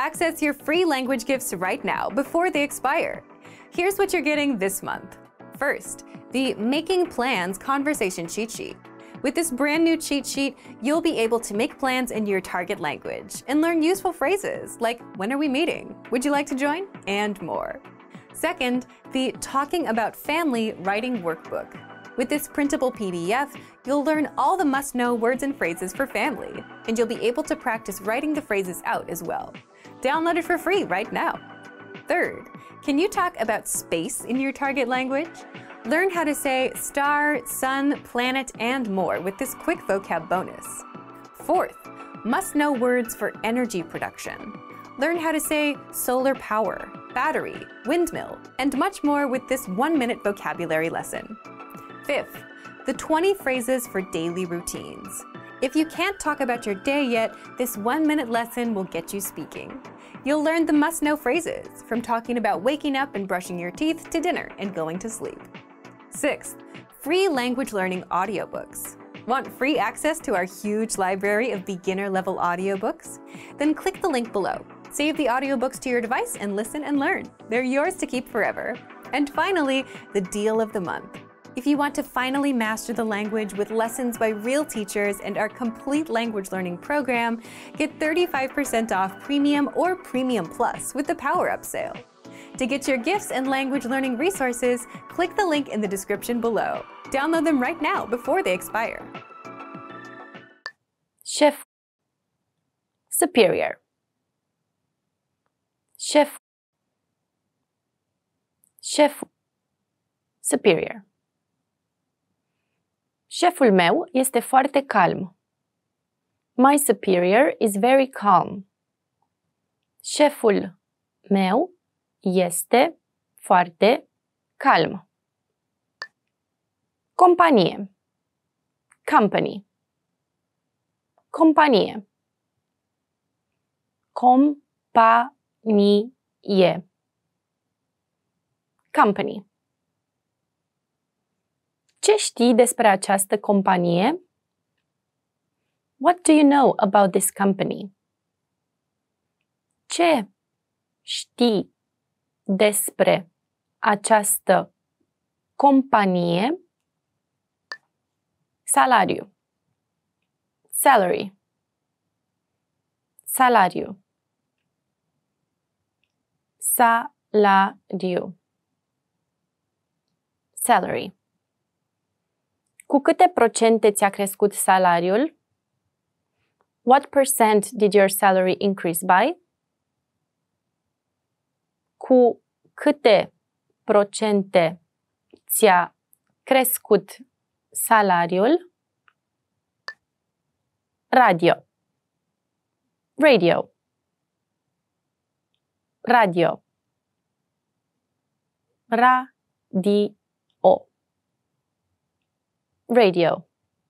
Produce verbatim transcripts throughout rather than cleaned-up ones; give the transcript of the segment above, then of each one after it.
Access your free language gifts right now before they expire. Here's what you're getting this month. First, the Making Plans Conversation Cheat Sheet. With this brand new cheat sheet, you'll be able to make plans in your target language and learn useful phrases like, when are we meeting? Would you like to join? And more. Second, the Talking About Family Writing Workbook. With this printable P D F, you'll learn all the must-know words and phrases for family, and you'll be able to practice writing the phrases out as well. Download it for free right now. Third, can you talk about space in your target language? Learn how to say star, sun, planet, and more with this quick vocab bonus. Fourth, must-know words for energy production. Learn how to say solar power, battery, windmill, and much more with this one-minute vocabulary lesson. Fifth, the twenty phrases for daily routines. If you can't talk about your day yet, this one-minute lesson will get you speaking. You'll learn the must-know phrases, from talking about waking up and brushing your teeth to dinner and going to sleep. Sixth, free language learning audiobooks. Want free access to our huge library of beginner-level audiobooks? Then click the link below. Save the audiobooks to your device and listen and learn. They're yours to keep forever. And finally, the deal of the month. If you want to finally master the language with lessons by real teachers and our complete language learning program, get thirty-five percent off Premium or Premium Plus with the Power Up sale. To get your gifts and language learning resources, click the link in the description below. Download them right now before they expire. Șef. Superior. Șef. Șef. Superior. Șeful meu este foarte calm. My superior is very calm. Șeful meu este foarte calm. Companie. Company. Companie. Companie. Company. Ce știi despre această companie? What do you know about this company? Ce știi despre această companie? Salariu. Salary. Salariu. Salariu. Salary. Cu câte procente ți-a crescut salariul? What percent did your salary increase by? Cu câte procente ți-a crescut salariul? Radio. Radio. Radio. Radio. Radio.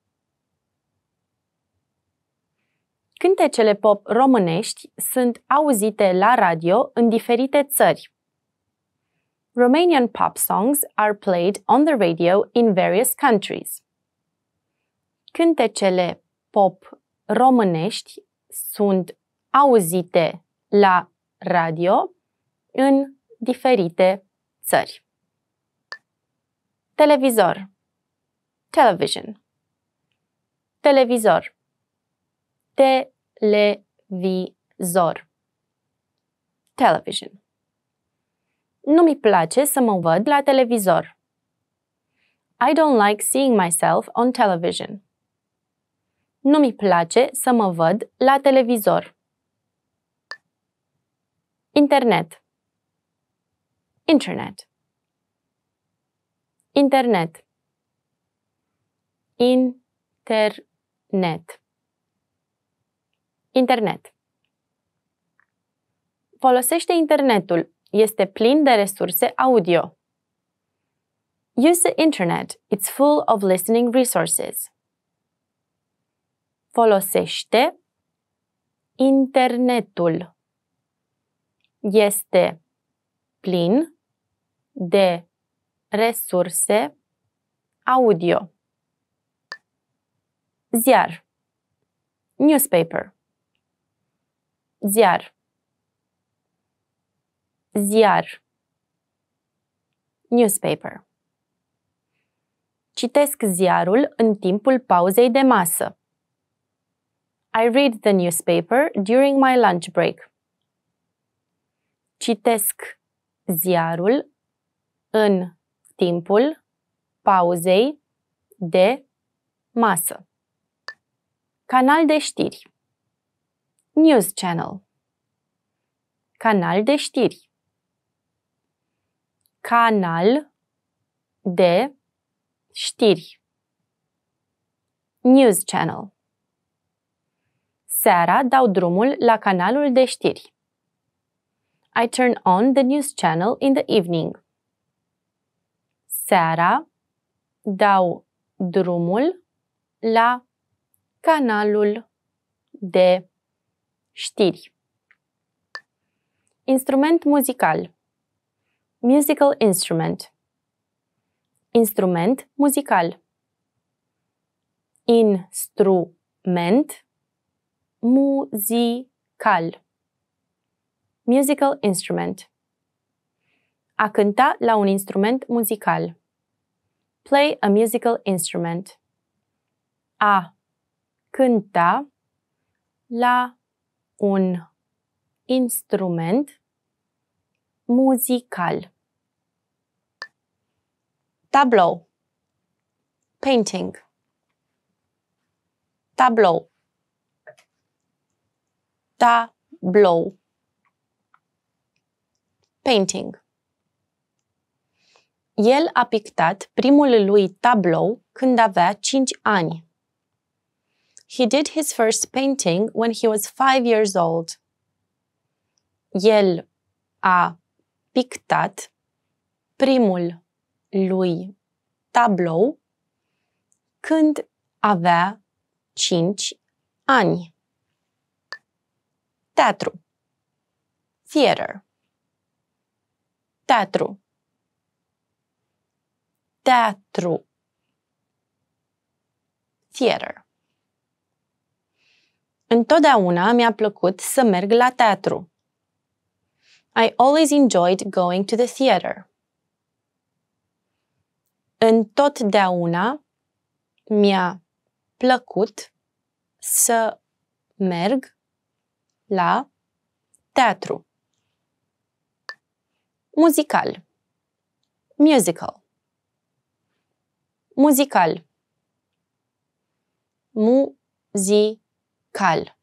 Cântecele pop românești sunt auzite la radio în diferite țări. Romanian pop songs are played on the radio in various countries. Cântecele pop românești sunt auzite la radio în diferite țări. Televizor. Television. Televizor. Televizor. Television. Nu mi place să mă văd la televizor. I don't like seeing myself on television. Nu mi place să mă văd la televizor. Internet. Internet. Internet. Internet. Internet. Folosește internetul. Este plin de resurse audio. Use the internet. It's full of listening resources. Folosește internetul. Este plin de resurse audio. Ziar. Newspaper. Ziar. Ziar. Newspaper. Citesc ziarul în timpul pauzei de masă. I read the newspaper during my lunch break. Citesc ziarul în timpul pauzei de masă. Canal de știri. News channel. Canal de știri. Canal de știri. News channel. Seara dau drumul la canalul de știri. I turn on the news channel in the evening. Seara dau drumul la canalul de știri. Instrument muzical. Musical instrument. Instrument muzical. Instrument muzical. Musical instrument. A cânta la un instrument muzical. Play a musical instrument. A cânta la un instrument muzical. Tablou. Painting. Tablou. Tablou. Painting. El a pictat primul lui tablou când avea cinci ani. He did his first painting when he was five years old. El a pictat primul lui tablou când avea cinci ani. Teatru. Theater. Teatru. Teatru. Theater. Întotdeauna mi-a plăcut să merg la teatru. I always enjoyed going to the theater. Întotdeauna mi-a plăcut să merg la teatru. Muzical. Musical. Muzical. Muzical.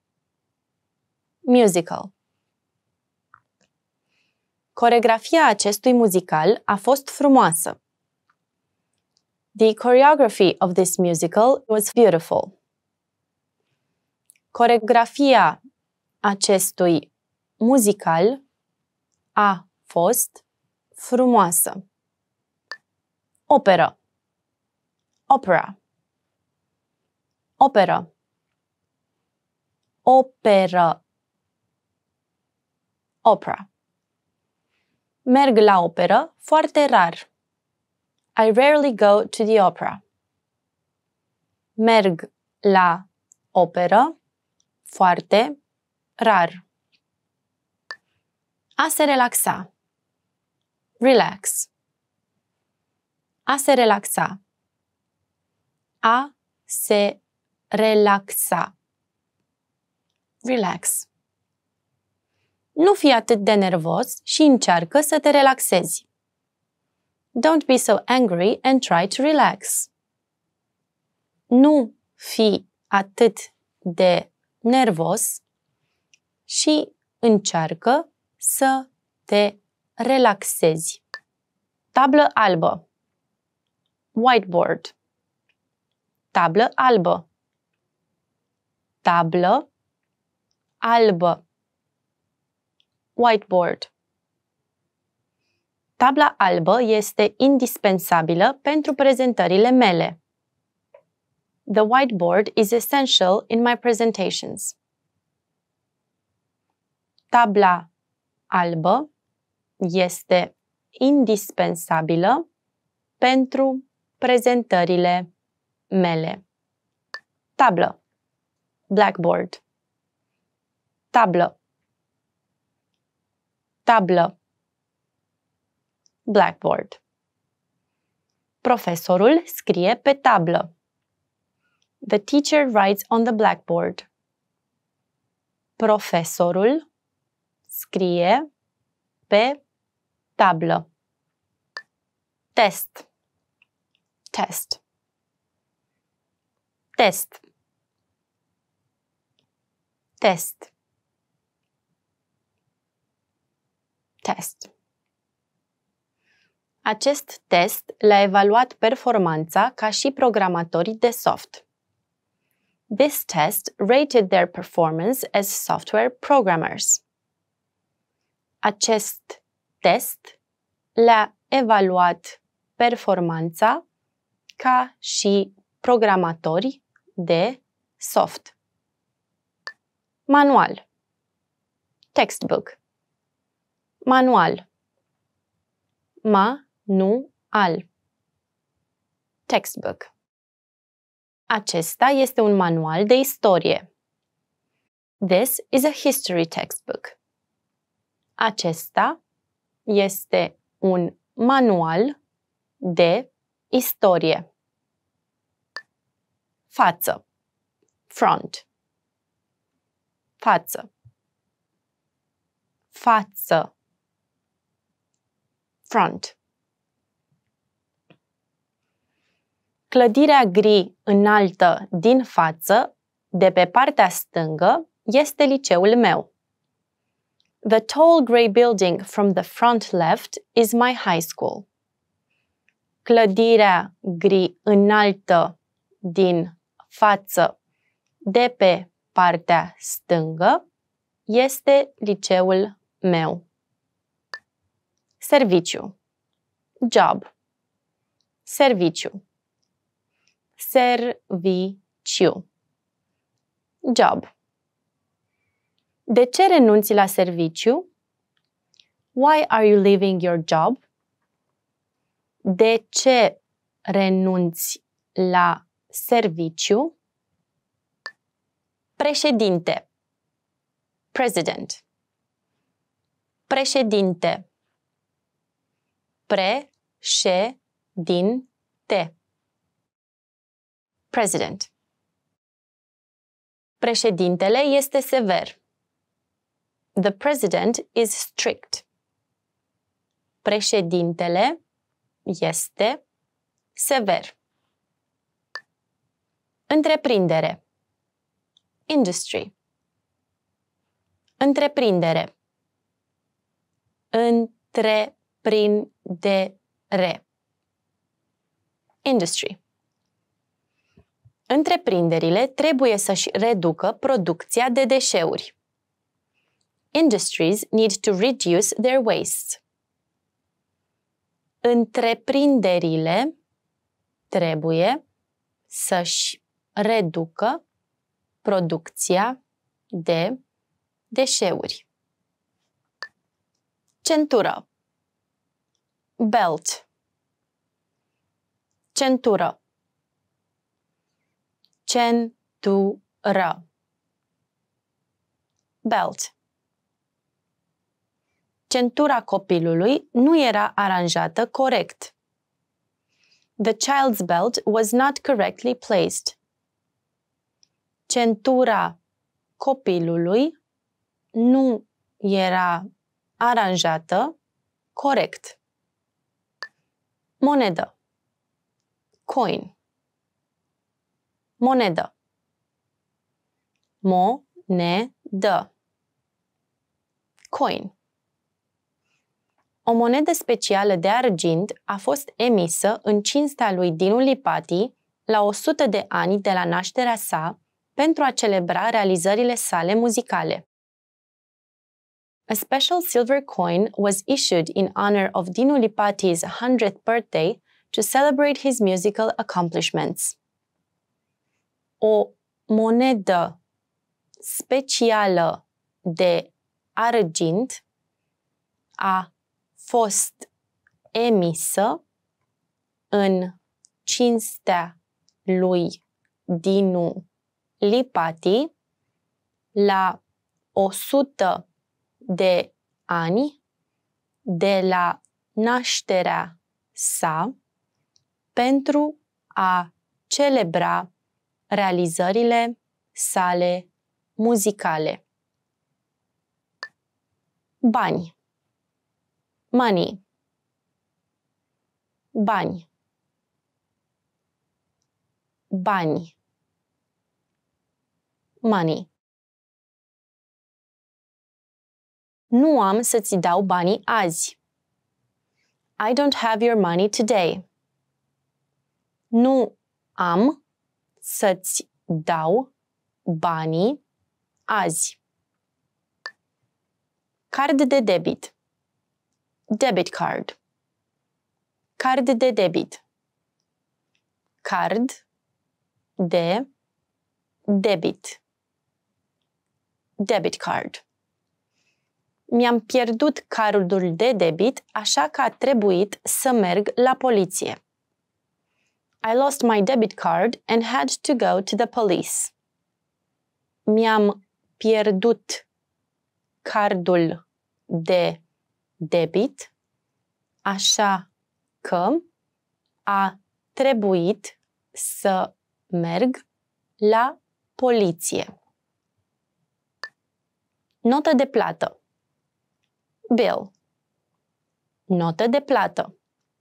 Musical. Coreografia acestui muzical a fost frumoasă. The choreography of this musical was beautiful. Coreografia acestui muzical a fost frumoasă. Operă. Opera. Operă. Operă. Opera. Merg la operă foarte rar. I rarely go to the opera. Merg la operă foarte rar. A se relaxa. Relax. A se relaxa. A se relaxa. Relax. Nu fi atât de nervos și încearcă să te relaxezi. Don't be so angry and try to relax. Nu fi atât de nervos și încearcă să te relaxezi. Tablă albă. Whiteboard. Tablă albă. Tablă albă. Whiteboard. Tabla albă este indispensabilă pentru prezentările mele. The whiteboard is essential in my presentations. Tabla albă este indispensabilă pentru prezentările mele. Tablă. Blackboard. Tablă. Tablă. blackboard. Profesorul scrie pe tablă. The teacher writes on the blackboard. Profesorul scrie pe tablă. Test. Test. Test. Test. Test. Acest test le-a evaluat performanța ca și programatorii de soft. This test rated their performance as software programmers. Acest test le-a evaluat performanța ca și programatori de soft. Manual. Textbook. Manual. Ma-nu-al. Textbook. Acesta este un manual de istorie. This is a history textbook. Acesta este un manual de istorie. Față. Front. Față. Față. Front. Clădirea gri înaltă din față, de pe partea stângă, este liceul meu. The tall grey building from the front left is my high school. Clădirea gri înaltă din față, de pe partea stângă, este liceul meu. Serviciu. Job. Serviciu. Serviciu. Job. De ce renunți la serviciu? Why are you leaving your job? De ce renunți la serviciu? Președinte. President. Președinte. Pre-șe-din-te. President. Președintele este sever. The president is strict. Președintele este sever. Întreprindere. Industry. Întreprindere. Întreprindere. Industry. Întreprinderile trebuie să-și reducă producția de deșeuri. Industries need to reduce their wastes. Întreprinderile trebuie să-și reducă producția de deșeuri. Centură. Belt. Centură. Centură. Belt. Centura copilului nu era aranjată corect. The child's belt was not correctly placed. Centura copilului nu era aranjată corect. Monedă. Coin. Monedă. Monedă. Coin. O monedă specială de argint a fost emisă în cinstea lui Dinu Lipati la o sută de ani de la nașterea sa pentru a celebra realizările sale muzicale. A special silver coin was issued in honor of Dinu Lipati's one hundredth birthday to celebrate his musical accomplishments. O monedă specială de argint a fost emisă în cinstea lui Dinu Lipati la o sută de ani de la nașterea sa pentru a celebra realizările sale muzicale. Bani. Money. Bani. Bani. Money. Nu am să-ți dau banii azi. I don't have your money today. Nu am să-ți dau banii azi. Card de debit. Debit card. Card de debit. Card de debit. Debit card. Mi-am pierdut cardul de debit, așa că a trebuit să merg la poliție. I lost my debit card and had to go to the police. Mi-am pierdut cardul de debit, așa că a trebuit să merg la poliție. Notă de plată. Bill. Notă de plată.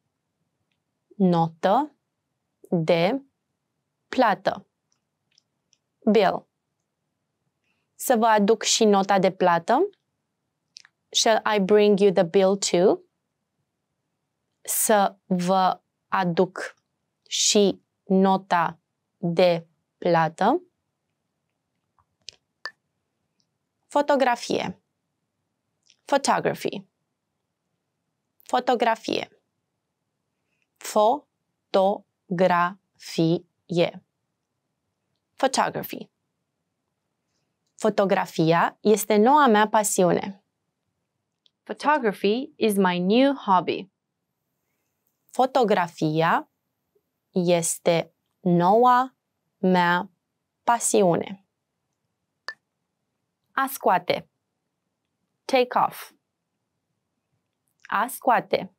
Notă de plată. Bill. Să vă aduc și nota de plată? Shall I bring you the bill too? Să vă aduc și nota de plată. Fotografie. Photography. Fotografie. Fotografie. Photography. Fotografia este noua mea pasiune. Photography is my new hobby. Fotografia este noua mea pasiune. A scoate. Take off. A scoate.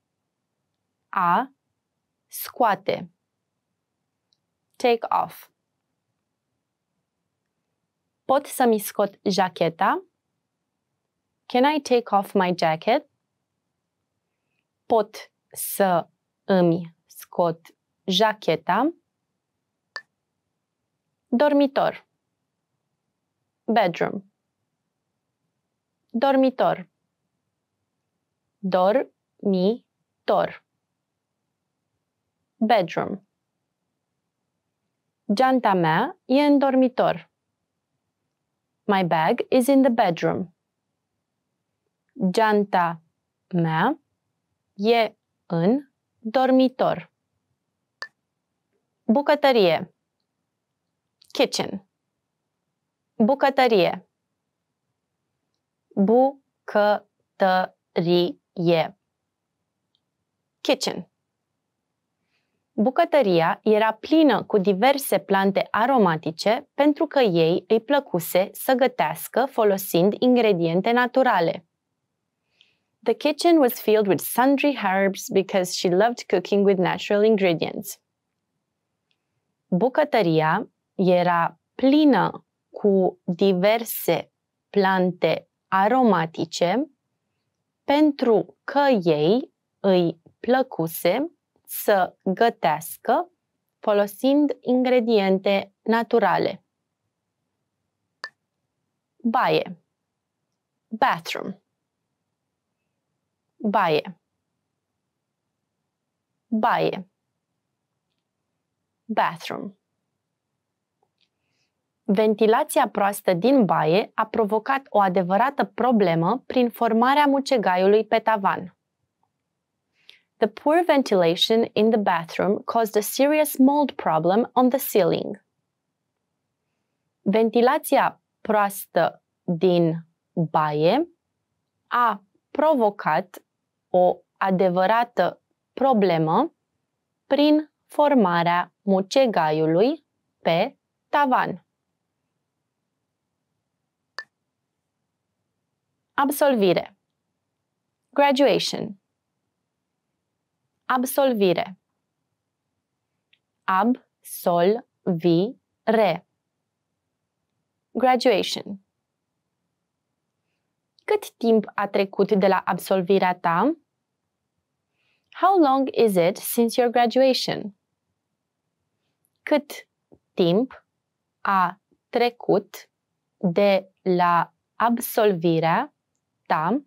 A scoate. Take off. Pot să-mi scot jacheta? Can I take off my jacket? Pot să îmi scot jacheta. Dormitor. Bedroom. Dormitor. Dormitor. Bedroom. Geanta mea e în dormitor. My bag is in the bedroom. Geanta mea e în dormitor. Bucătărie. Kitchen. Bucătărie. Bucătărie. Kitchen. Bucătăria era plină cu diverse plante aromatice pentru că ei îi plăcuse să gătească folosind ingrediente naturale. The kitchen was filled with sundry herbs because she loved cooking with natural ingredients. Bucătăria era plină cu diverse plante aromatice pentru că ei îi plăcuse să gătească folosind ingrediente naturale. Baie. Bathroom. Baie. Baie. Bathroom. Ventilația proastă din baie a provocat o adevărată problemă prin formarea mucegaiului pe tavan. The poor ventilation in the bathroom caused a serious mold problem on the ceiling. Ventilația proastă din baie a provocat o adevărată problemă prin formarea mucegaiului pe tavan. Absolvire. Graduation. Absolvire. Ab-sol-vi-re. Graduation. Cât timp a trecut de la absolvirea ta? How long is it since your graduation? Cât timp a trecut de la absolvirea ta?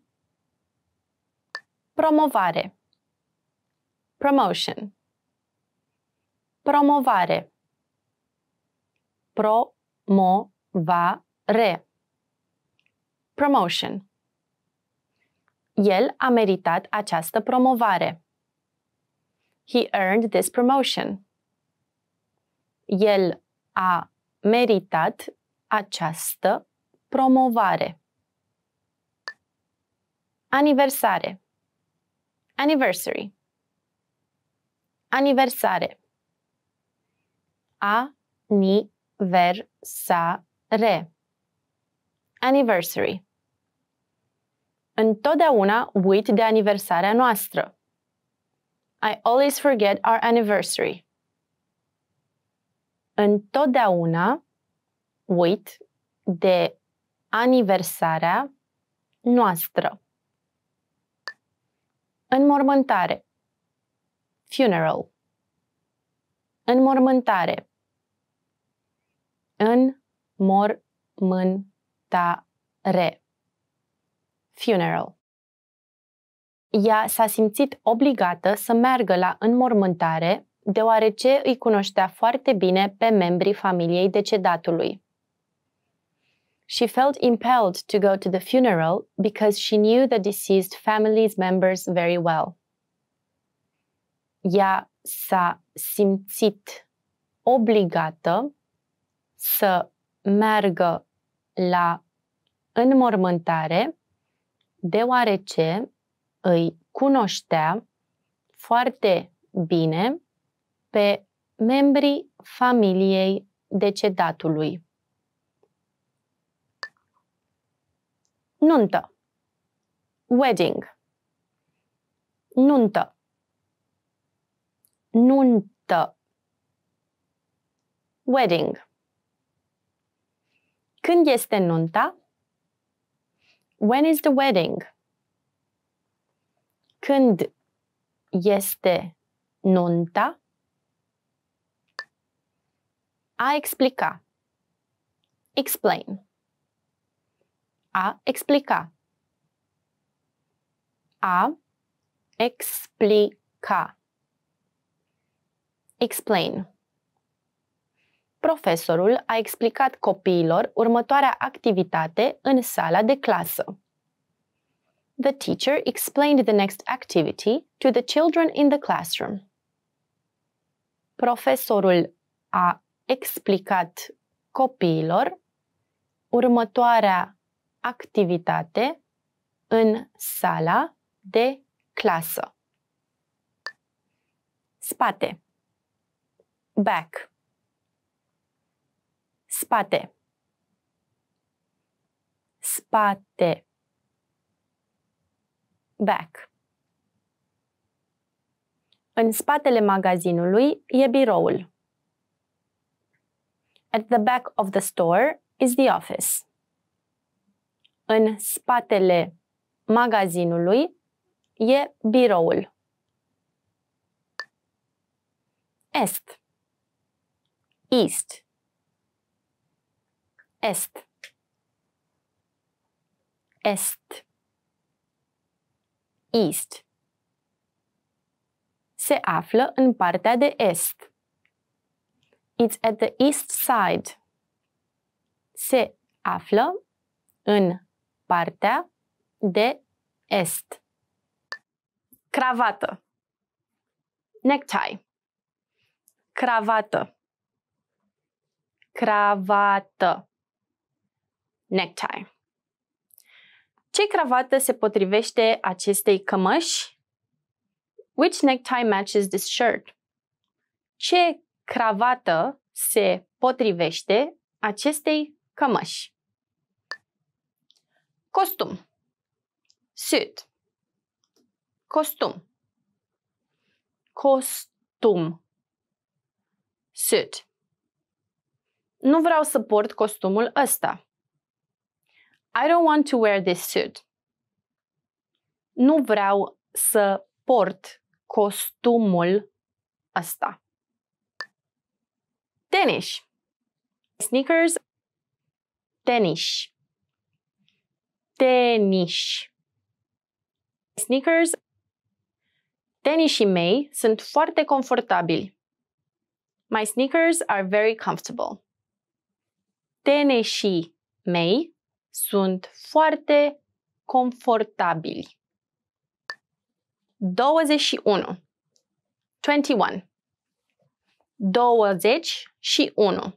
Promovare. Promotion. Promovare. Pro-mo-va-re. Promotion. El a meritat această promovare. He earned this promotion. El a meritat această promovare. Aniversare. Anniversary. Aniversare. A-ni-ver-sa-re. Anniversary. Întotdeauna uit de aniversarea noastră. I always forget our anniversary. Întotdeauna uit de aniversarea noastră. Înmormântare. Funeral. Înmormântare. Înmormântare. Funeral. Ea s-a simțit obligată să meargă la înmormântare deoarece îi cunoștea foarte bine pe membrii familiei decedatului. She felt impelled to go to the funeral because she knew the deceased family's members very well. Ea s-a simțit obligată să meargă la înmormântare deoarece îi cunoștea foarte bine pe membrii familiei decedatului. Nuntă. Wedding. Nuntă. Nuntă. Wedding. Când este nunta? When is the wedding? Când este nunta? A explica. Explain. A explica. A explica. Explain. Profesorul a explicat copiilor următoarea activitate în sala de clasă. The teacher explained the next activity to the children in the classroom. Profesorul a explicat copiilor următoarea activitate în sala de clasă. Spate. Back. Spate. Spate. Back. În spatele magazinului e biroul. At the back of the store is the office. În spatele magazinului e biroul. Est. East. Est. Est. East. Se află în partea de est. It's at the east side. Se află în partea de est. Cravată. Necktie. Cravată. Cravată. Necktie. Ce cravată se potrivește acestei cămăși? Which necktie matches this shirt? Ce cravată se potrivește acestei cămăși? Costum. Suit. Costum. Costum. Suit. Nu vreau să port costumul ăsta. I don't want to wear this suit. Nu vreau să port costumul ăsta. Tenis. Sneakers. Tenis. Tenis. Sneakers. Tenisii mei sunt foarte confortabili. My sneakers are very comfortable. Tenisii mei sunt foarte confortabili. douăzeci și unu. twenty-one. Douăzeci și unu.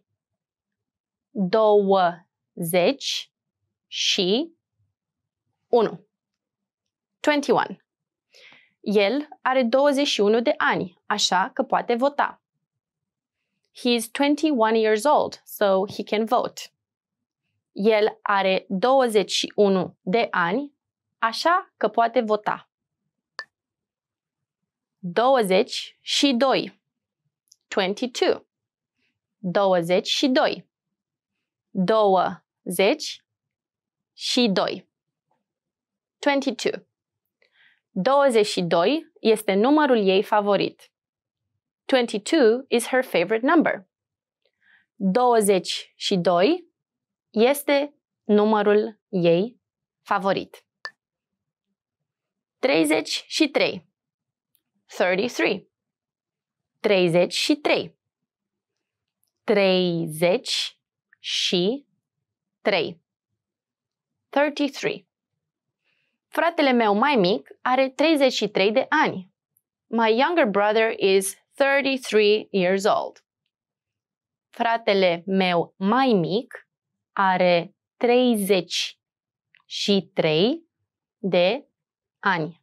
Douăzeci și unu. twenty-one. El are douăzeci și unu de ani, așa că poate vota. He is twenty-one years old, so he can vote. El are douăzeci și unu de ani, așa că poate vota. douăzeci și doi. twenty-two. douăzeci și doi. douăzeci și doi. twenty-two. douăzeci și doi este numărul ei favorit. twenty-two is her favorite number. douăzeci și doi este numărul ei favorit. treizeci și trei. thirty-three. treizeci și trei. treizeci și trei. thirty-three. Fratele meu mai mic are treizeci și trei de ani. My younger brother is thirty-three years old. Fratele meu mai mic are treizeci și trei de ani.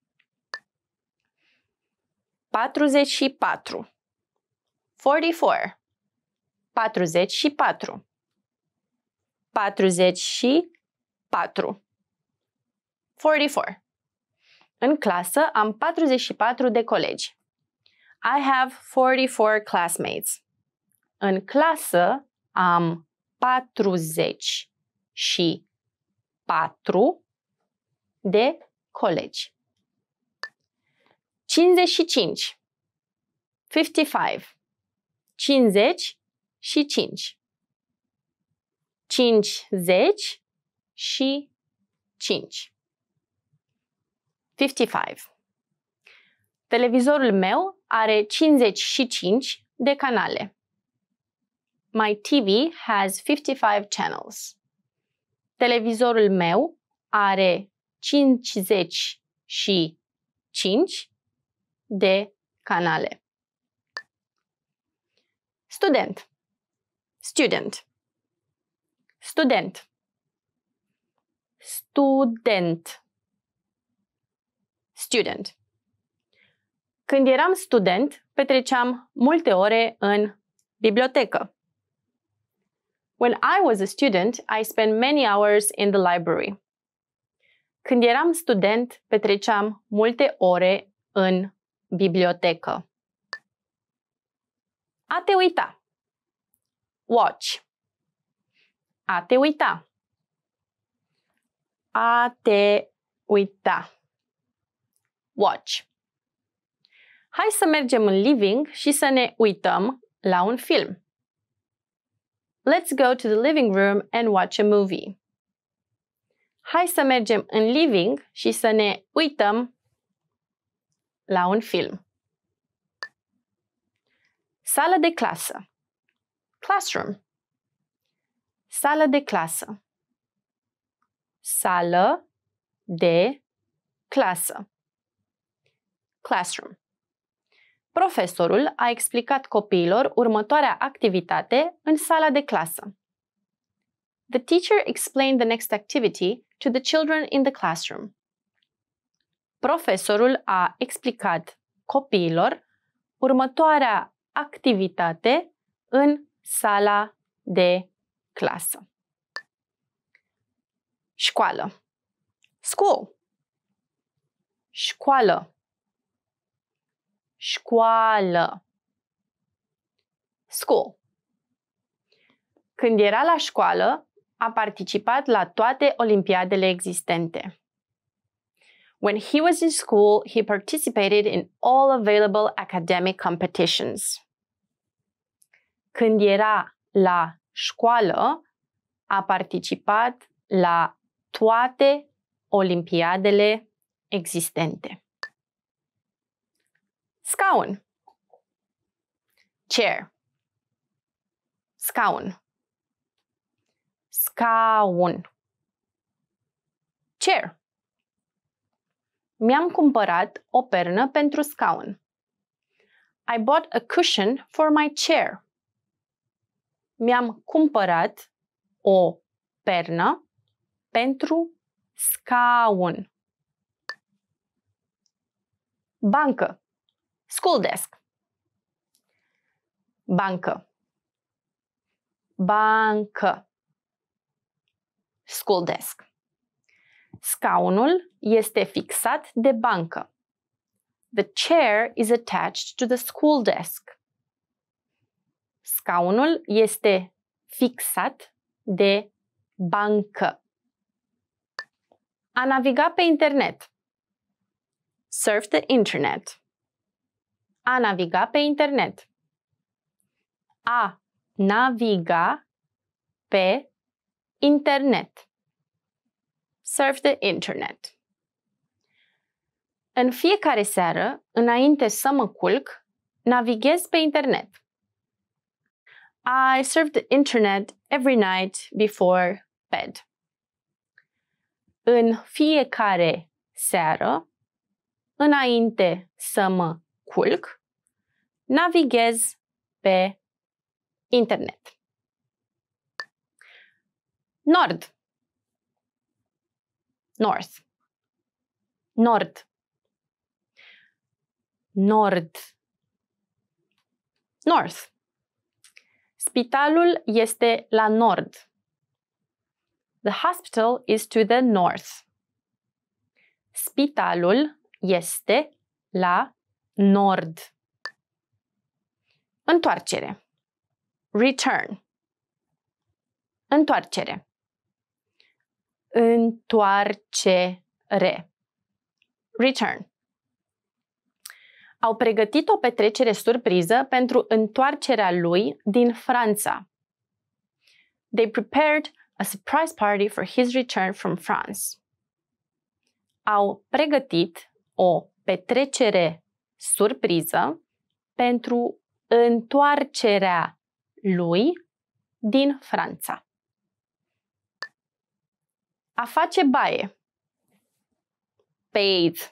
patruzeci și patru. forty-four. patruzeci și patru. patruzeci și patru. forty-four. În clasă am patruzeci și patru de colegi. I have forty-four classmates. În clasă am patruzeci și patru de colegi. cincizeci și cinci. fifty-five. cincizeci și cinci. cincizeci și cinci. fifty-five. Televizorul meu are cincizeci și cinci de canale. My T V has fifty-five channels. Televizorul meu are cincizeci și cinci de canale. Student. Student. Student. Student. Student. Când eram student, petreceam multe ore în bibliotecă. When I was a student, I spent many hours in the library. Când eram student, petreceam multe ore în bibliotecă. A te uita. Watch. A te uita. A te uita. Watch. Hai să mergem în living și să ne uităm la un film. Let's go to the living room and watch a movie. Hai să mergem în living și să ne uităm la un film. Sală de clasă. Classroom. Sală de clasă. Sală de clasă. Classroom. Profesorul a explicat copiilor următoarea activitate în sala de clasă. The teacher explained the next activity to the children in the classroom. Profesorul a explicat copiilor următoarea activitate în sala de clasă. Școală. School. Școală. Școală. School. Când era la școală, a participat la toate olimpiadele existente. When he was in school, he participated in all available academic competitions. Când era la școală, a participat la toate olimpiadele existente. Scaun. Chair. Scaun. Scaun. Chair. Mi-am cumpărat o pernă pentru scaun. I bought a cushion for my chair. Mi-am cumpărat o pernă pentru scaun. Bancă. School desk. Bancă. Bancă. School desk. Scaunul este fixat de bancă. The chair is attached to the school desk. Scaunul este fixat de bancă. A naviga pe internet. Surf the internet. A naviga pe internet. A naviga pe internet. Surf the internet. În fiecare seară, înainte să mă culc, navighez pe internet. I surf the internet every night before bed. În fiecare seară, înainte să mă culc, navighez pe internet. Nord. North. Nord. Nord. North. Spitalul este la nord. The hospital is to the north. Spitalul este la nord. Întoarcere. Return. Întoarcere. Întoarcere. Return. Au pregătit o petrecere surpriză pentru întoarcerea lui din Franța. They prepared a surprise party for his return from France. Au pregătit o petrecere surpriză pentru întoarcerea lui din Franța. A face baie. Bathe.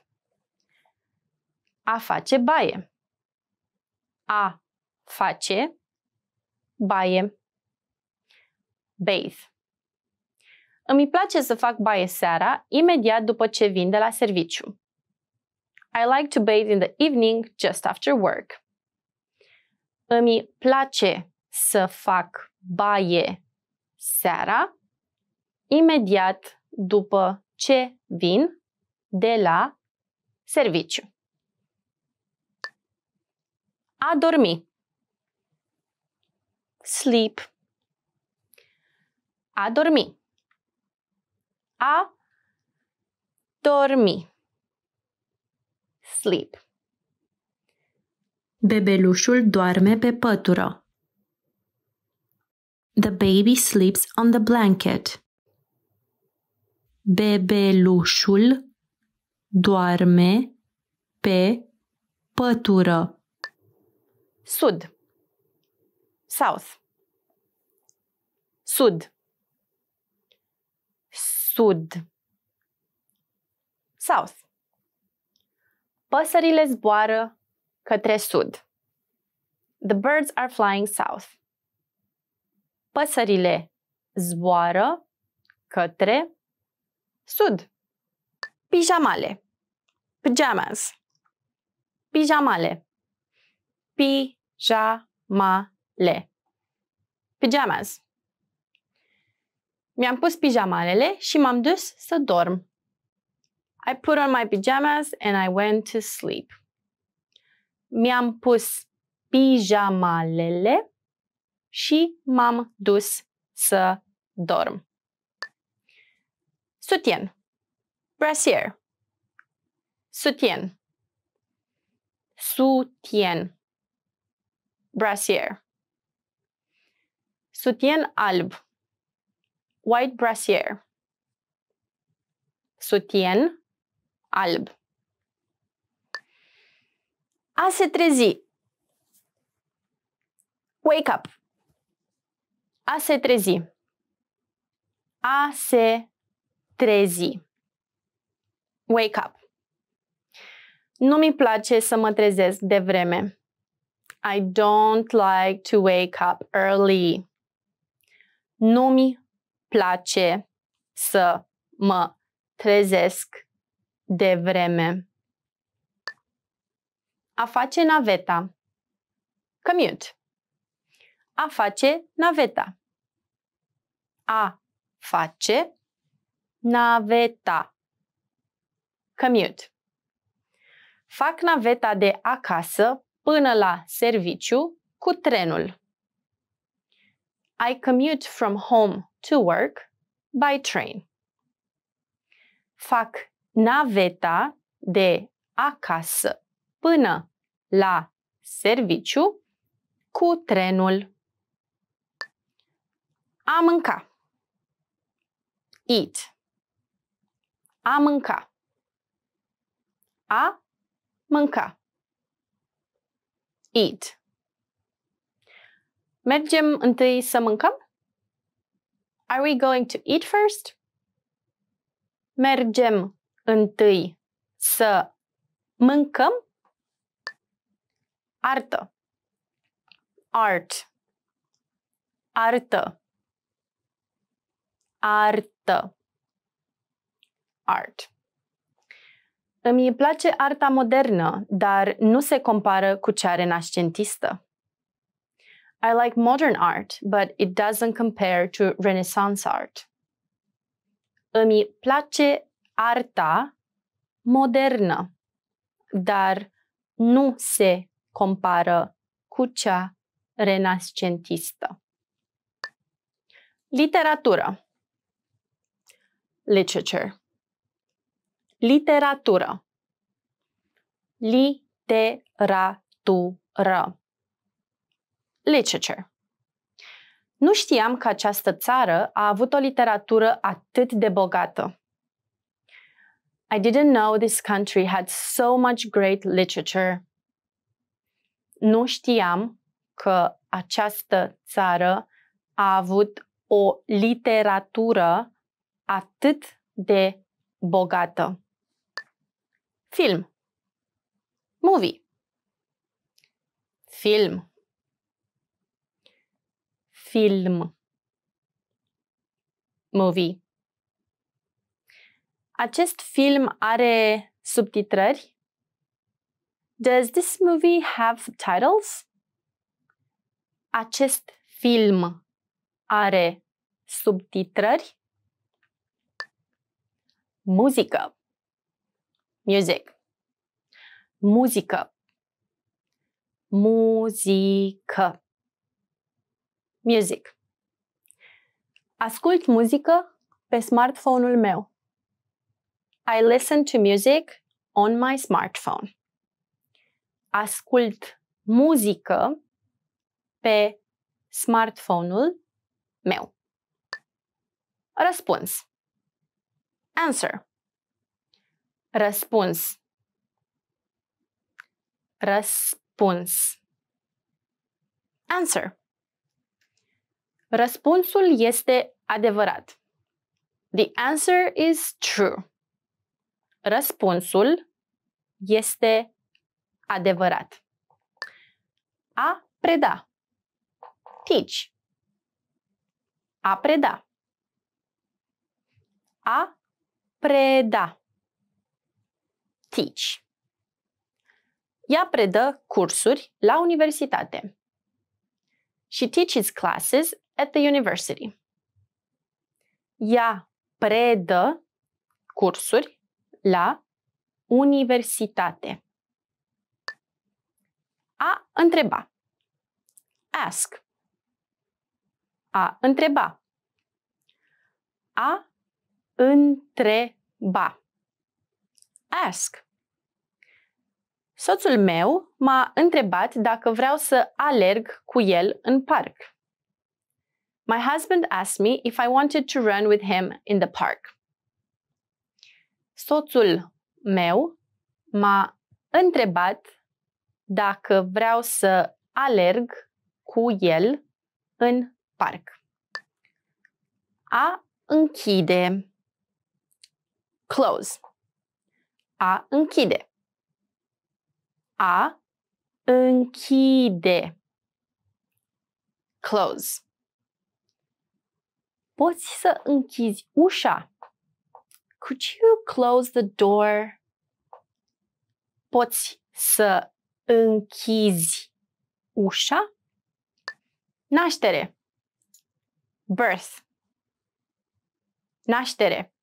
A face baie. A face baie. Bathe. Îmi place să fac baie seara, imediat după ce vin de la serviciu. I like to bathe in the evening just after work. Îmi place să fac baie seara, imediat după ce vin de la serviciu. A dormi. Sleep. A dormi. A dormi. Sleep. Bebelușul doarme pe pătură. The baby sleeps on the blanket. Bebelușul doarme pe pătură. Sud. South. Sud. Sud. South. Păsările zboară către sud. The birds are flying south. Păsările zboară către sud. Pijamale. Pajamas. Pijamale. Pijamale. Pajamas. Mi-am pus pijamalele și m-am dus să dorm. I put on my pajamas and I went to sleep. mi-am pus pijamalele și m-am dus să dorm. Sutien. Brasier. Sutien. Sutien. Brasier. Sutien alb. White brasier. Sutien alb. A se trezi. Wake up. A se trezi. A se trezi. Wake up. Nu mi place să mă trezesc de vreme. I don't like to wake up early. Nu mi place să mă trezesc de vreme. A face naveta. Commute. A face naveta. A face naveta. Commute. Fac naveta de acasă până la serviciu cu trenul. I commute from home to work by train. Fac naveta de acasă până la serviciu cu trenul. A mânca. Eat. A mânca. A mânca. Eat. Mergem întâi să mâncăm? Are we going to eat first? Mergem întâi să mâncăm? Artă. Art. Artă. Artă. Art. Îmi place arta modernă, dar nu se compară cu cea renascentistă. I like modern art, but it doesn't compare to Renaissance art. Îmi place arta modernă, dar nu se compară cu cea renascentistă. Literatură. Literature. Literatură. Literatură. Literature. Nu știam că această țară a avut o literatură atât de bogată. I didn't know this country had so much great literature. Nu știam că această țară a avut o literatură atât de bogată. Film. Movie. Film. Film. Movie. Acest film are subtitrări? Does this movie have subtitles? Acest film are subtitrări? Muzică. Music. Muzică. Muzică. Music. Ascult muzică pe smartphone-ul meu. I listen to music on my smartphone. Ascult muzică pe smartphone-ul meu. Răspuns. Answer. Răspuns. Răspuns. Answer. Răspunsul este adevărat. The answer is true. Răspunsul este adevărat. A preda. Teach. A preda. A preda. Teach. Ea predă cursuri la universitate. She teaches classes at the university. Ea predă cursuri la universitate. A întreba. Ask. A întreba. A întreba. Ask. Soțul meu m-a întrebat dacă vreau să alerg cu el în parc. My husband asked me if I wanted to run with him in the park. Soțul meu m-a întrebat dacă vreau să alerg cu el în parc. A închide. Close. A închide. A închide. Close. Poți să închizi ușa? Could you close the door? Poți să închizi ușa? Naștere. Birth. Naștere.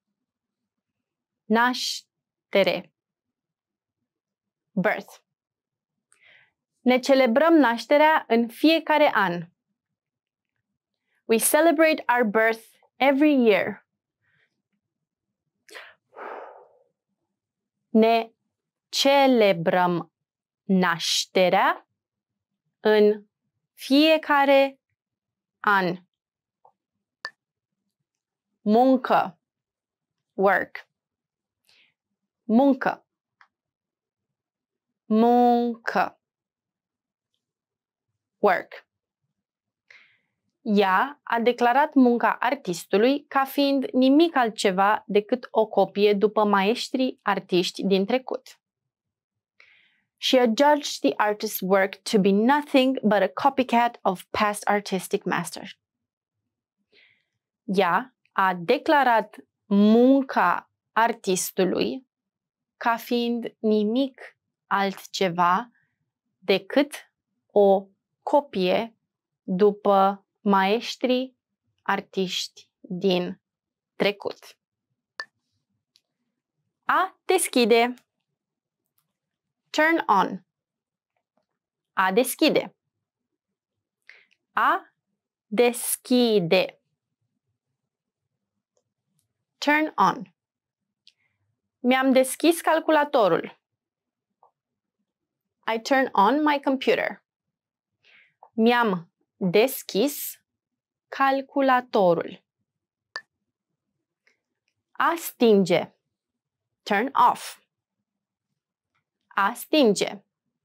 Naștere. Birth. Ne celebrăm nașterea în fiecare an. We celebrate our birth every year. Ne celebrăm nașterea în fiecare an. Muncă. Work. Muncă. Muncă. Work. Ea a declarat munca artistului ca fiind nimic altceva decât o copie după maestrii artiști din trecut. She adjudged the artist's work to be nothing but a copycat of past artistic masters. Ea a declarat munca artistului ca fiind nimic altceva decât o copie după maestrii artiști din trecut. A deschide. Turn on. A deschide. A deschide. Turn on. Mi-am deschis calculatorul. I turn on my computer. Mi-am deschis calculatorul. A stinge. Turn off. A stinge.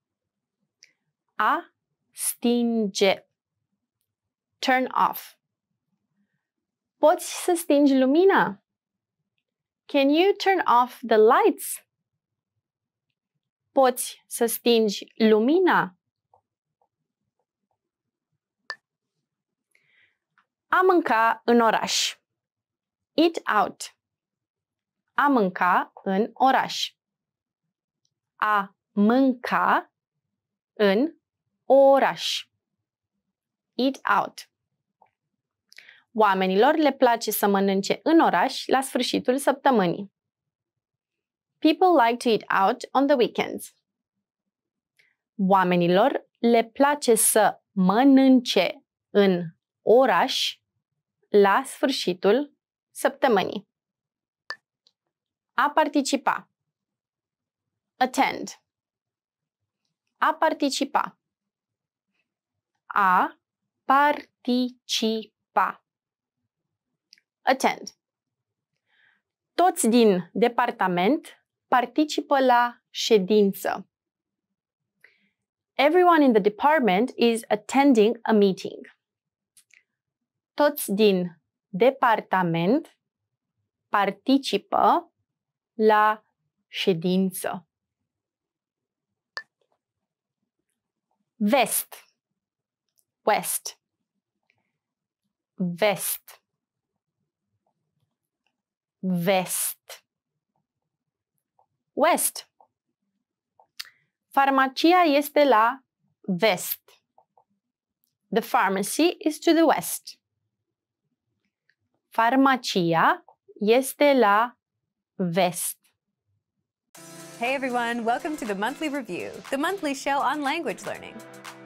A stinge. Turn off. Poți să stingi lumina? Can you turn off the lights? Poți să stingi lumina? A mânca în oraș. Eat out. A mânca în oraș. A mânca în oraș. Eat out. Oamenilor le place să mănânce în oraș la sfârșitul săptămânii. People like to eat out on the weekends. Oamenilor le place să mănânce în oraș la sfârșitul săptămânii. A participa. Attend. A participa. A participa. Attend. Toți din departament participă la ședință. Everyone in the department is attending a meeting. Toți din departament participă la ședință. Vest. West. Vest. Vest. West. Farmacia este la vest. The pharmacy is to the west. Farmacia este la vest. Hey everyone, welcome to the Monthly Review, the monthly show on language learning,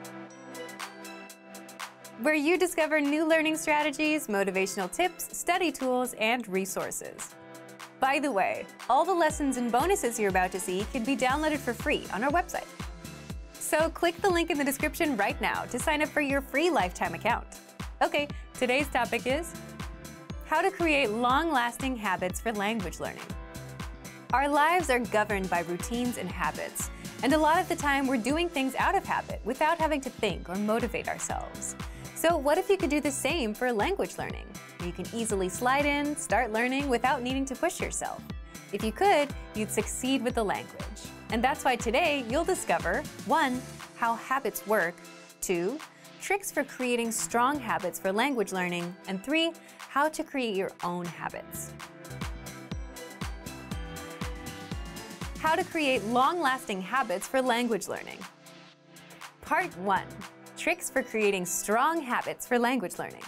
where you discover new learning strategies, motivational tips, study tools, and resources. By the way, all the lessons and bonuses you're about to see can be downloaded for free on our website. So click the link in the description right now to sign up for your free lifetime account. Okay, today's topic is how to create long-lasting habits for language learning. Our lives are governed by routines and habits, and a lot of the time we're doing things out of habit without having to think or motivate ourselves. So what if you could do the same for language learning? You can easily slide in, start learning without needing to push yourself. If you could, you'd succeed with the language. And that's why today you'll discover one How habits work, two Tricks for creating strong habits for language learning, and three How to create your own habits. How to create long-lasting habits for language learning. Part one. Tricks for creating strong habits for language learning.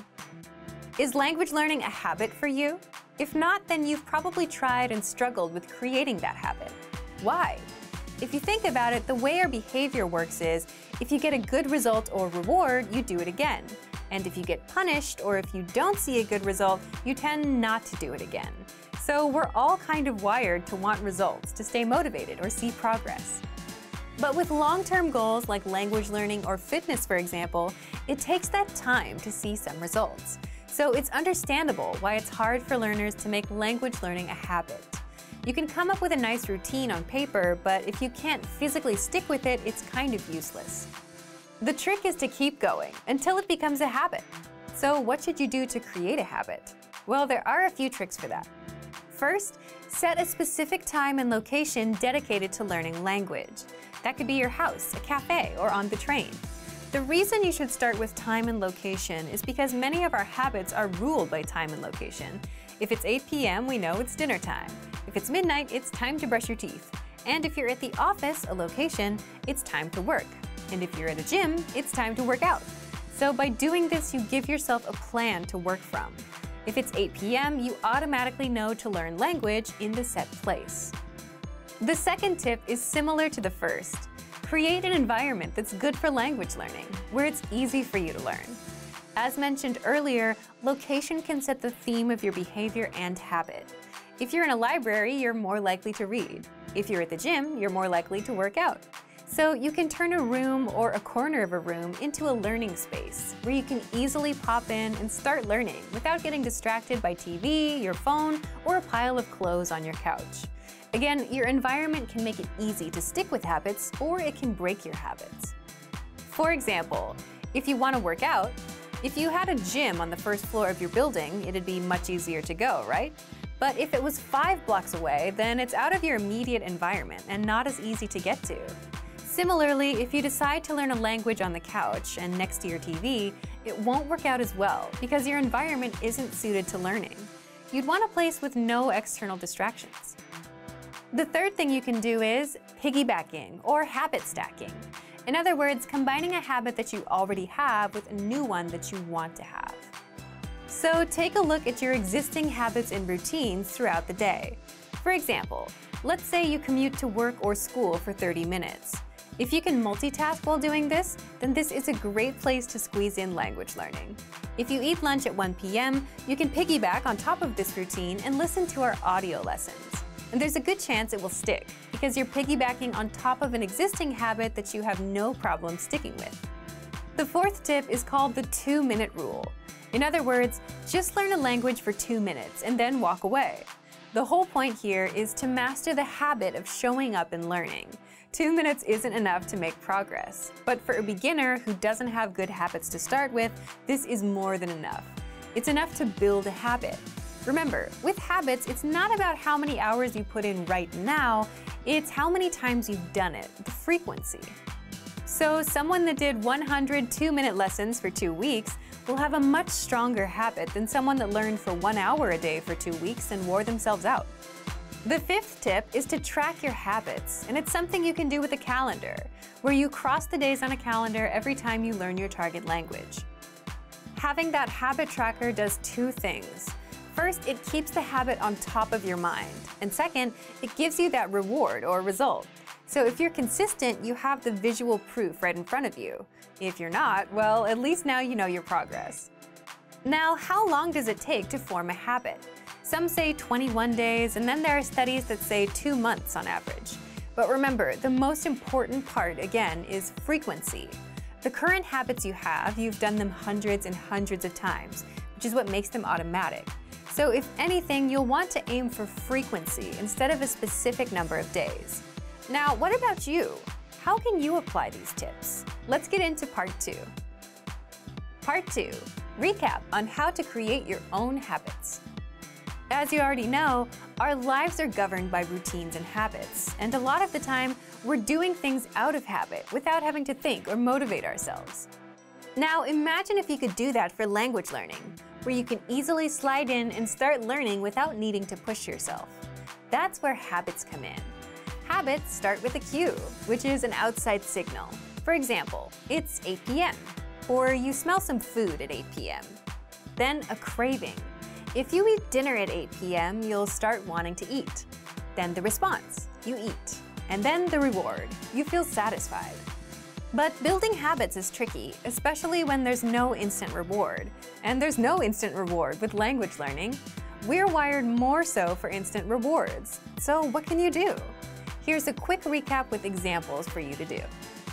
Is language learning a habit for you? If not, then you've probably tried and struggled with creating that habit. Why? If you think about it, the way our behavior works is, if you get a good result or reward, you do it again. And if you get punished or if you don't see a good result, you tend not to do it again. So we're all kind of wired to want results, to stay motivated or see progress. But with long-term goals like language learning or fitness, for example, it takes that time to see some results. So it's understandable why it's hard for learners to make language learning a habit. You can come up with a nice routine on paper, but if you can't physically stick with it, it's kind of useless. The trick is to keep going until it becomes a habit. So what should you do to create a habit? Well, there are a few tricks for that. First, set a specific time and location dedicated to learning language. That could be your house, a cafe, or on the train. The reason you should start with time and location is because many of our habits are ruled by time and location. If it's eight p m, we know it's dinner time. If it's midnight, it's time to brush your teeth. And if you're at the office, a location, it's time to work. And if you're at a gym, it's time to work out. So by doing this, you give yourself a plan to work from. If it's eight p m, you automatically know to learn language in the set place. The second tip is similar to the first. Create an environment that's good for language learning, where it's easy for you to learn. As mentioned earlier, location can set the theme of your behavior and habit. If you're in a library, you're more likely to read. If you're at the gym, you're more likely to work out. So you can turn a room or a corner of a room into a learning space where you can easily pop in and start learning without getting distracted by T V, your phone, or a pile of clothes on your couch. Again, your environment can make it easy to stick with habits, or it can break your habits. For example, if you want to work out, if you had a gym on the first floor of your building, it'd be much easier to go, right? But if it was five blocks away, then it's out of your immediate environment and not as easy to get to. Similarly, if you decide to learn a language on the couch and next to your T V, it won't work out as well because your environment isn't suited to learning. You'd want a place with no external distractions. The third thing you can do is piggybacking or habit stacking. In other words, combining a habit that you already have with a new one that you want to have. So take a look at your existing habits and routines throughout the day. For example, let's say you commute to work or school for thirty minutes. If you can multitask while doing this, then this is a great place to squeeze in language learning. If you eat lunch at one p m, you can piggyback on top of this routine and listen to our audio lessons. And there's a good chance it will stick, because you're piggybacking on top of an existing habit that you have no problem sticking with. The fourth tip is called the two-minute rule. In other words, just learn a language for two minutes and then walk away. The whole point here is to master the habit of showing up and learning. Two minutes isn't enough to make progress, but for a beginner who doesn't have good habits to start with, this is more than enough. It's enough to build a habit. Remember, with habits, it's not about how many hours you put in right now, it's how many times you've done it, the frequency. So someone that did one hundred two-minute lessons for two weeks will have a much stronger habit than someone that learned for one hour a day for two weeks and wore themselves out. The fifth tip is to track your habits, and it's something you can do with a calendar, where you cross the days on a calendar every time you learn your target language. Having that habit tracker does two things. First, it keeps the habit on top of your mind. And second, it gives you that reward or result. So if you're consistent, you have the visual proof right in front of you. If you're not, well, at least now you know your progress. Now, how long does it take to form a habit? Some say twenty-one days, and then there are studies that say two months on average. But remember, the most important part, again, is frequency. The current habits you have, you've done them hundreds and hundreds of times, which is what makes them automatic. So if anything, you'll want to aim for frequency instead of a specific number of days. Now, what about you? How can you apply these tips? Let's get into part two. Part two, recap on how to create your own habits. As you already know, our lives are governed by routines and habits, and a lot of the time, we're doing things out of habit without having to think or motivate ourselves. Now, imagine if you could do that for language learning, where you can easily slide in and start learning without needing to push yourself. That's where habits come in. Habits start with a cue, which is an outside signal. For example, it's eight p m, or you smell some food at eight p m Then a craving. If you eat dinner at eight p m, you'll start wanting to eat. Then the response, you eat. And then the reward, you feel satisfied. But building habits is tricky, especially when there's no instant reward. And there's no instant reward with language learning. We're wired more so for instant rewards. So what can you do? Here's a quick recap with examples for you to do.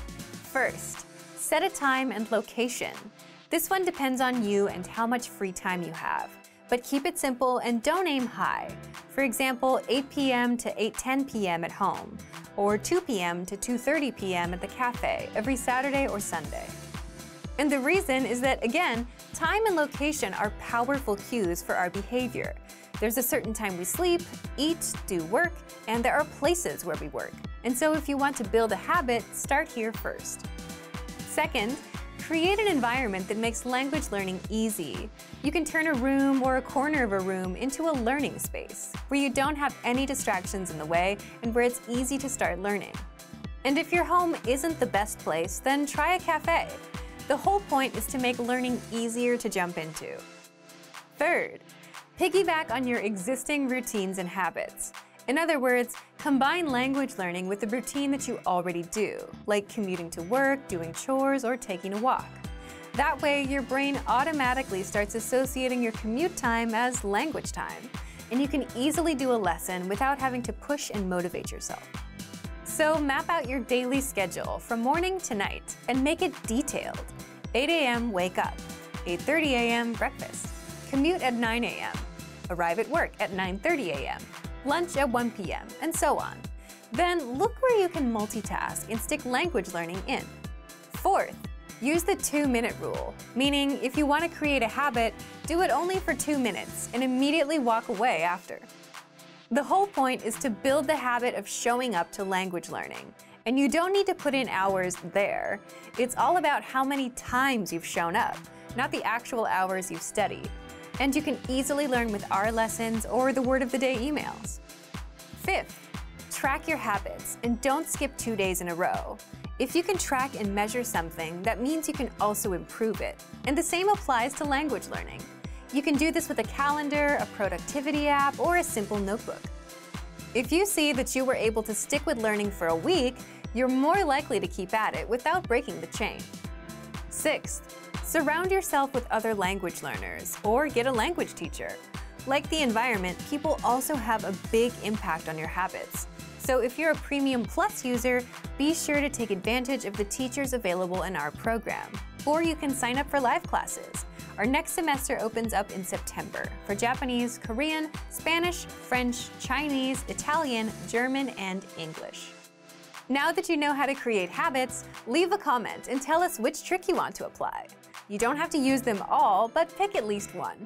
First, set a time and location. This one depends on you and how much free time you have. But keep it simple and don't aim high. For example, eight p m to eight ten p m at home, or two p m to two thirty p m at the cafe every Saturday or Sunday. And the reason is that, again, time and location are powerful cues for our behavior. There's a certain time we sleep, eat, do work, and there are places where we work. And so if you want to build a habit, start here first. Second, create an environment that makes language learning easy. You can turn a room or a corner of a room into a learning space, where you don't have any distractions in the way and where it's easy to start learning. And if your home isn't the best place, then try a cafe. The whole point is to make learning easier to jump into. Third, piggyback on your existing routines and habits. In other words, combine language learning with the routine that you already do, like commuting to work, doing chores, or taking a walk. That way, your brain automatically starts associating your commute time as language time, and you can easily do a lesson without having to push and motivate yourself. So map out your daily schedule from morning to night and make it detailed. eight a m wake up, eight thirty a m breakfast, commute at nine a m, arrive at work at nine thirty a m, lunch at one p m, and so on. Then look where you can multitask and stick language learning in. Fourth, use the two-minute rule, meaning if you want to create a habit, do it only for two minutes and immediately walk away after. The whole point is to build the habit of showing up to language learning, and you don't need to put in hours there. It's all about how many times you've shown up, not the actual hours you've studied. And you can easily learn with our lessons or the word of the day emails. Fifth, track your habits and don't skip two days in a row. If you can track and measure something, that means you can also improve it. And the same applies to language learning. You can do this with a calendar, a productivity app, or a simple notebook. If you see that you were able to stick with learning for a week, you're more likely to keep at it without breaking the chain. Sixth, surround yourself with other language learners or get a language teacher. Like the environment, people also have a big impact on your habits. So if you're a Premium Plus user, be sure to take advantage of the teachers available in our program. Or you can sign up for live classes. Our next semester opens up in September for Japanese, Korean, Spanish, French, Chinese, Italian, German, and English. Now that you know how to create habits, leave a comment and tell us which trick you want to apply. You don't have to use them all, but pick at least one.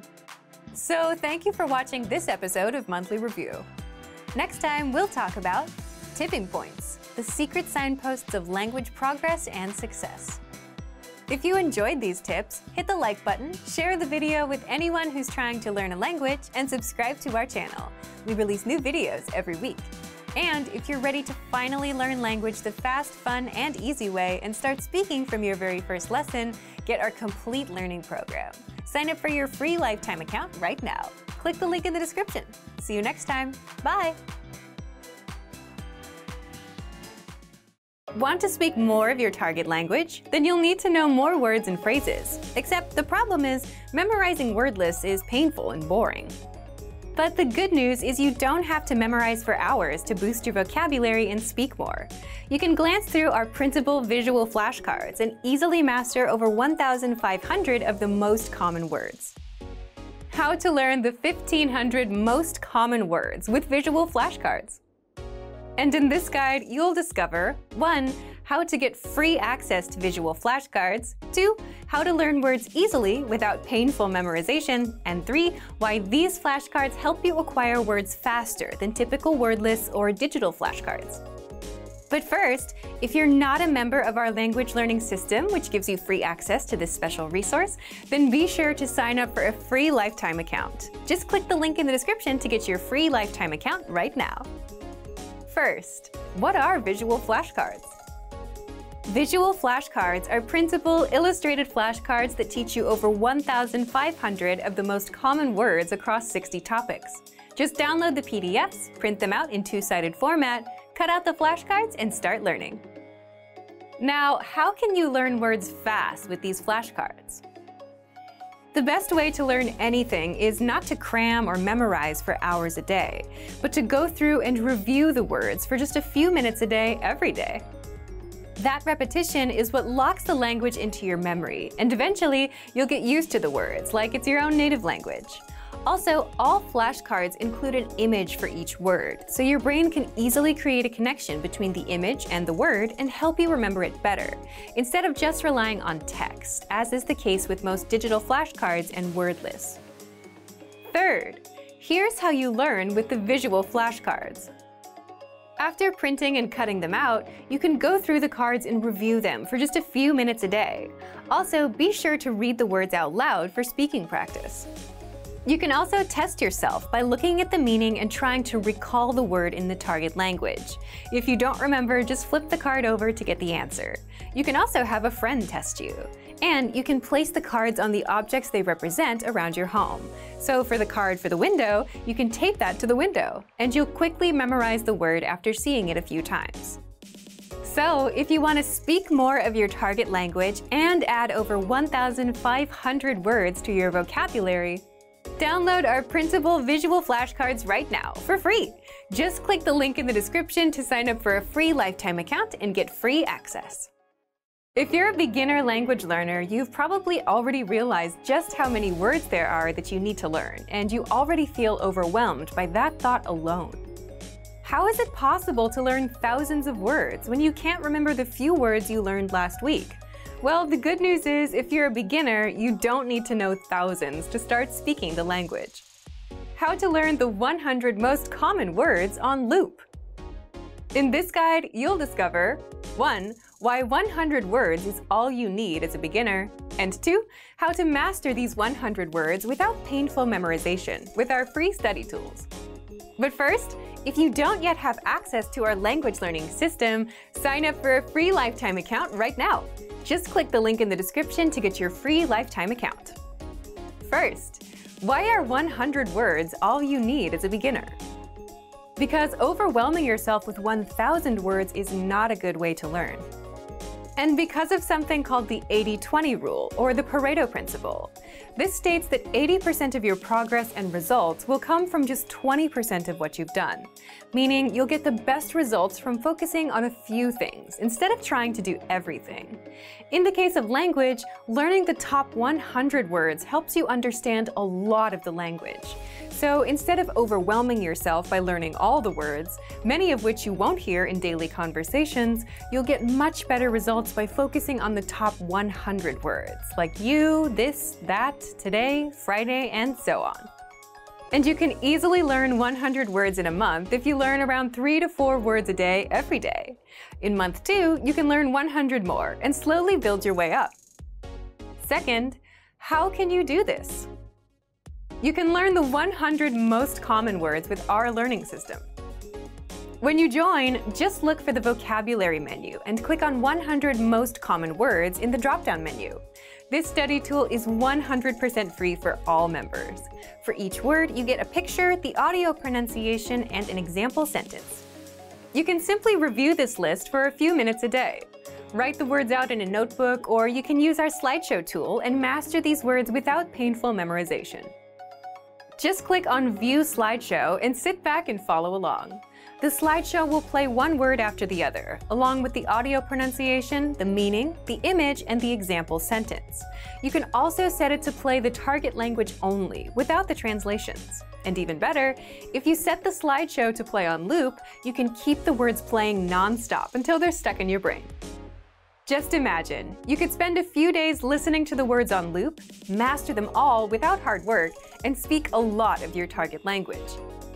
So thank you for watching this episode of Monthly Review. Next time, we'll talk about tipping points, the secret signposts of language progress and success. If you enjoyed these tips, hit the like button, share the video with anyone who's trying to learn a language, and subscribe to our channel. We release new videos every week. And if you're ready to finally learn language the fast, fun, and easy way and start speaking from your very first lesson, get our complete learning program. Sign up for your free lifetime account right now. Click the link in the description. See you next time. Bye! Want to speak more of your target language? Then you'll need to know more words and phrases. Except the problem is, memorizing word lists is painful and boring. But the good news is you don't have to memorize for hours to boost your vocabulary and speak more. You can glance through our printable visual flashcards and easily master over one thousand five hundred of the most common words. How to learn the fifteen hundred most common words with visual flashcards. And in this guide, you'll discover one How to get free access to visual flashcards, two How to learn words easily without painful memorization, and three Why these flashcards help you acquire words faster than typical word lists or digital flashcards. But first, if you're not a member of our language learning system, which gives you free access to this special resource, then be sure to sign up for a free lifetime account. Just click the link in the description to get your free lifetime account right now. First, what are visual flashcards? Visual flashcards are printable, illustrated flashcards that teach you over one thousand five hundred of the most common words across sixty topics. Just download the P D Fs, print them out in two-sided format, cut out the flashcards, and start learning. Now, how can you learn words fast with these flashcards? The best way to learn anything is not to cram or memorize for hours a day, but to go through and review the words for just a few minutes a day, every day. That repetition is what locks the language into your memory, and eventually you'll get used to the words like it's your own native language. Also, all flashcards include an image for each word, so your brain can easily create a connection between the image and the word and help you remember it better, instead of just relying on text, as is the case with most digital flashcards and word lists. Third, here's how you learn with the visual flashcards. After printing and cutting them out, you can go through the cards and review them for just a few minutes a day. Also, be sure to read the words out loud for speaking practice. You can also test yourself by looking at the meaning and trying to recall the word in the target language. If you don't remember, just flip the card over to get the answer. You can also have a friend test you. And you can place the cards on the objects they represent around your home. So for the card for the window, you can tape that to the window, and you'll quickly memorize the word after seeing it a few times. So, if you want to speak more of your target language and add over one thousand five hundred words to your vocabulary, download our printable visual flashcards right now for free. Just click the link in the description to sign up for a free lifetime account and get free access. If you're a beginner language learner, you've probably already realized just how many words there are that you need to learn, and you already feel overwhelmed by that thought alone. How is it possible to learn thousands of words when you can't remember the few words you learned last week? Well, the good news is, if you're a beginner, you don't need to know thousands to start speaking the language. How to learn the one hundred most common words on loop. In this guide, you'll discover one Why one hundred words is all you need as a beginner, and two How to master these one hundred words without painful memorization with our free study tools. But first, if you don't yet have access to our language learning system, sign up for a free lifetime account right now. Just click the link in the description to get your free lifetime account. First, why are one hundred words all you need as a beginner? Because overwhelming yourself with one thousand words is not a good way to learn. And because of something called the eighty twenty rule, or the Pareto principle. This states that eighty percent of your progress and results will come from just twenty percent of what you've done, meaning you'll get the best results from focusing on a few things instead of trying to do everything. In the case of language, learning the top one hundred words helps you understand a lot of the language. So instead of overwhelming yourself by learning all the words, many of which you won't hear in daily conversations, you'll get much better results by focusing on the top one hundred words, like you, this, that, today, Friday, and so on. And you can easily learn one hundred words in a month if you learn around three to four words a day every day. In month two, you can learn one hundred more and slowly build your way up. Second, how can you do this? You can learn the one hundred most common words with our learning system. When you join, just look for the vocabulary menu and click on one hundred most common words in the drop-down menu. This study tool is one hundred percent free for all members. For each word, you get a picture, the audio pronunciation, and an example sentence. You can simply review this list for a few minutes a day. Write the words out in a notebook, or you can use our slideshow tool and master these words without painful memorization. Just click on View Slideshow and sit back and follow along. The slideshow will play one word after the other, along with the audio pronunciation, the meaning, the image, and the example sentence. You can also set it to play the target language only, without the translations. And even better, if you set the slideshow to play on loop, you can keep the words playing non-stop until they're stuck in your brain. Just imagine, you could spend a few days listening to the words on loop, master them all without hard work, and speak a lot of your target language.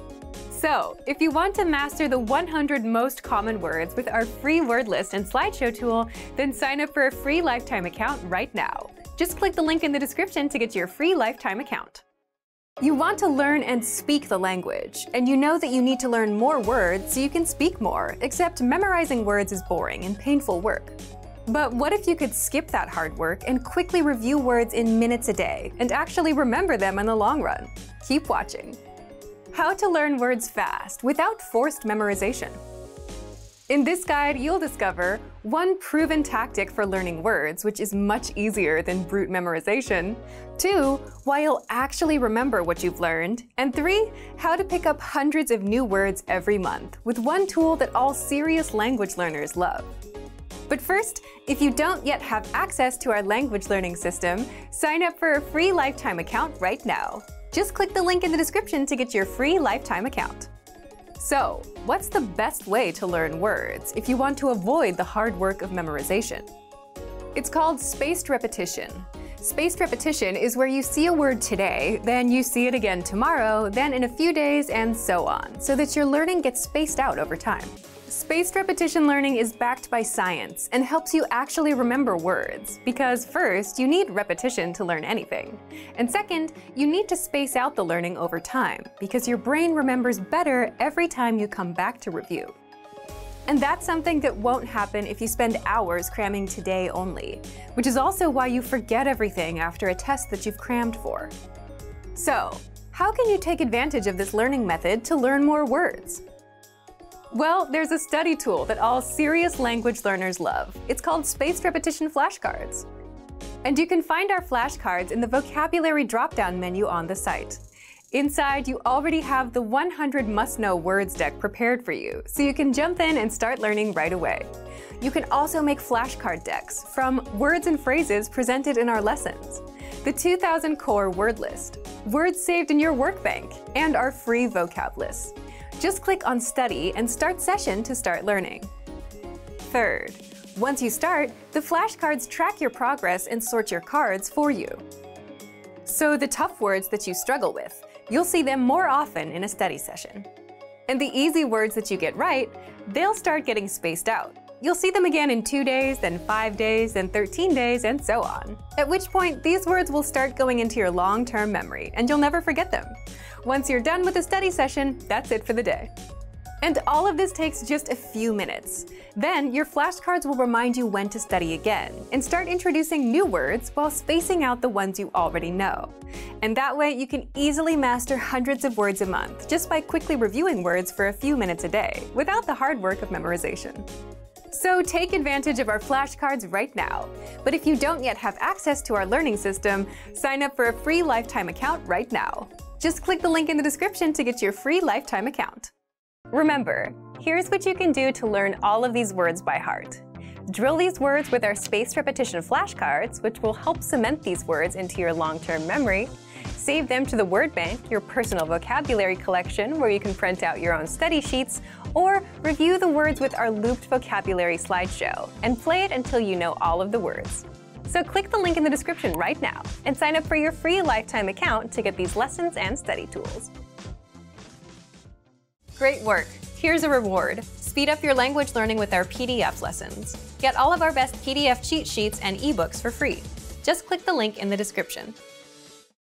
So, if you want to master the one hundred most common words with our free word list and slideshow tool, then sign up for a free lifetime account right now. Just click the link in the description to get your free lifetime account. You want to learn and speak the language, and you know that you need to learn more words so you can speak more, except memorizing words is boring and painful work. But what if you could skip that hard work and quickly review words in minutes a day and actually remember them in the long run? Keep watching. How to learn words fast without forced memorization. In this guide, you'll discover one proven tactic for learning words, which is much easier than brute memorization, two, why you'll actually remember what you've learned, and three, how to pick up hundreds of new words every month with one tool that all serious language learners love. But first, if you don't yet have access to our language learning system, sign up for a free lifetime account right now. Just click the link in the description to get your free lifetime account. So, what's the best way to learn words if you want to avoid the hard work of memorization? It's called spaced repetition. Spaced repetition is where you see a word today, then you see it again tomorrow, then in a few days, and so on, so that your learning gets spaced out over time. Spaced repetition learning is backed by science and helps you actually remember words, because first, you need repetition to learn anything. And second, you need to space out the learning over time, because your brain remembers better every time you come back to review. And that's something that won't happen if you spend hours cramming today only, which is also why you forget everything after a test that you've crammed for. So, how can you take advantage of this learning method to learn more words? Well, there's a study tool that all serious language learners love. It's called Spaced Repetition Flashcards. And you can find our flashcards in the vocabulary drop-down menu on the site. Inside, you already have the one hundred must-know words deck prepared for you, so you can jump in and start learning right away. You can also make flashcard decks from words and phrases presented in our lessons, the two thousand core word list, words saved in your workbank, and our free vocab list. Just click on Study and Start Session to start learning. Third, once you start, the flashcards track your progress and sort your cards for you. So the tough words that you struggle with, you'll see them more often in a study session. And the easy words that you get right, they'll start getting spaced out. You'll see them again in two days, then five days, then thirteen days, and so on. At which point, these words will start going into your long-term memory, and you'll never forget them. Once you're done with the study session, that's it for the day. And all of this takes just a few minutes. Then your flashcards will remind you when to study again and start introducing new words while spacing out the ones you already know. And that way you can easily master hundreds of words a month just by quickly reviewing words for a few minutes a day without the hard work of memorization. So take advantage of our flashcards right now. But if you don't yet have access to our learning system, sign up for a free lifetime account right now. Just click the link in the description to get your free lifetime account. Remember, here's what you can do to learn all of these words by heart. Drill these words with our spaced repetition flashcards, which will help cement these words into your long-term memory. Save them to the word bank, your personal vocabulary collection, where you can print out your own study sheets, or review the words with our looped vocabulary slideshow, and play it until you know all of the words. So click the link in the description right now and sign up for your free lifetime account to get these lessons and study tools. Great work! Here's a reward. Speed up your language learning with our P D F lessons. Get all of our best P D F cheat sheets and ebooks for free. Just click the link in the description.